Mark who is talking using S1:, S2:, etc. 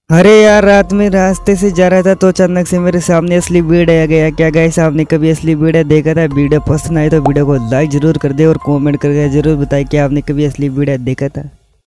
S1: अरे यार, रात में रास्ते से जा रहा था तो अचानक से मेरे सामने असली भीड़ आ गया। क्या गाइस, आपने कभी असली भीड़ देखा था? वीडियो पसंद आए तो वीडियो को लाइक जरूर कर दे और कमेंट करके जरूर बताएं कि आपने कभी असली भीड़ देखा था।